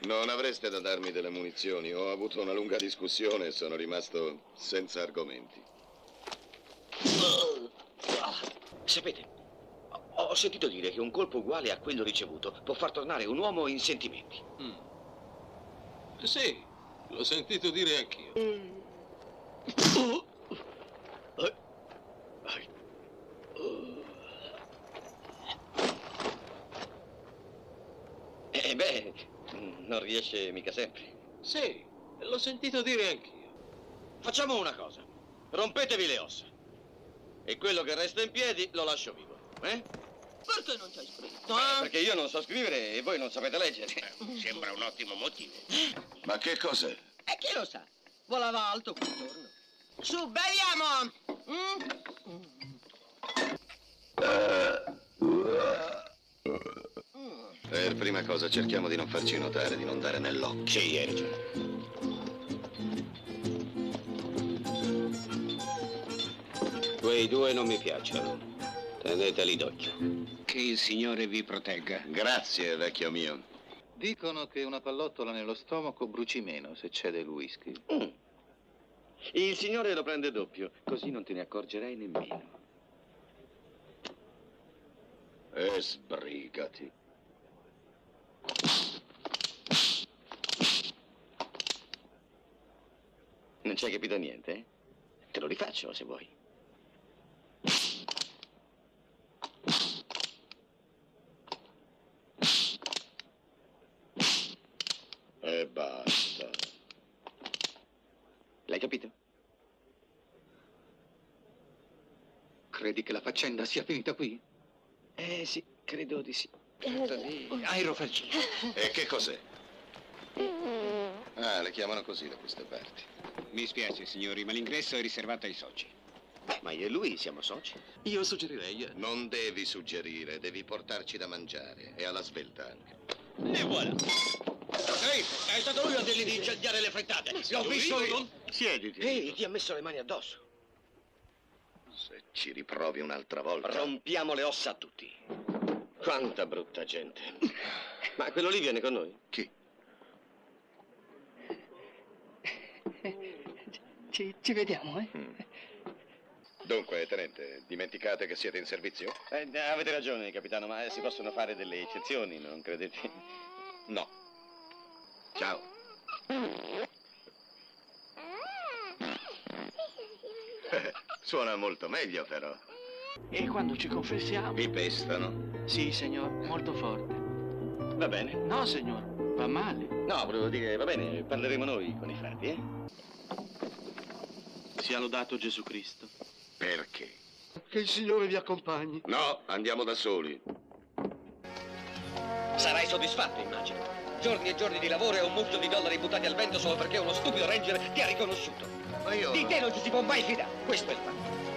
Non avreste da darmi delle munizioni. Ho avuto una lunga discussione e sono rimasto senza argomenti. Sapete, ho sentito dire che un colpo uguale a quello ricevuto può far tornare un uomo in sentimenti. Sì, l'ho sentito dire anch'io. Beh, non riesce mica sempre. Sì, l'ho sentito dire anch'io. Facciamo una cosa. Rompetevi le ossa. E quello che resta in piedi lo lascio vivo, eh? Perché non c'hai scritto, Perché io non so scrivere e voi non sapete leggere. Sembra un ottimo motivo. Ma che cos'è? E chi lo sa? Volava alto quel giorno. Su, beviamo! Per prima cosa cerchiamo di non farci notare, di non dare nell'occhio. Sì, hai ragione. Quei due non mi piacciono. Teneteli d'occhio. Che il Signore vi protegga. Grazie, vecchio mio. Dicono che una pallottola nello stomaco bruci meno se c'è del whisky. Il Signore lo prende doppio, così non te ne accorgerai nemmeno. E sbrigati. Non ci hai capito niente, eh? Te lo rifaccio se vuoi. E basta. L'hai capito? Credi che la faccenda sia finita qui? Sì, credo di sì. Aerofalcino. E che cos'è? Ah, le chiamano così da queste parti. Mi spiace, signori, ma l'ingresso è riservato ai soci. Ma io e lui siamo soci. Io suggerirei... Non devi suggerire, devi portarci da mangiare. E alla svelta anche. E voilà. Ehi, è stato lui a dirgli di incendiare le frittate. L'ho visto io. Siediti. Ehi, ti ha messo le mani addosso. Se ci riprovi un'altra volta... Rompiamo le ossa a tutti. Quanta brutta gente. Ma quello lì viene con noi? Chi? Ci vediamo, eh? Dunque, tenente, dimenticate che siete in servizio? Avete ragione, capitano, ma si possono fare delle eccezioni, non credete? No. Ciao. Suona molto meglio, però. E quando ci confessiamo? Vi pestano. Sì, signor, molto forte. Va bene. No, signor, va male. No, volevo dire, va bene, parleremo noi con i frati, eh? Sia lodato Gesù Cristo. Perché? Che il Signore vi accompagni. No, andiamo da soli. Sarai soddisfatto, immagino. Giorni e giorni di lavoro e un mucchio di dollari buttati al vento solo perché uno stupido ranger ti ha riconosciuto. Ma io... Di te non ci si può mai fidare. Questo è il fatto.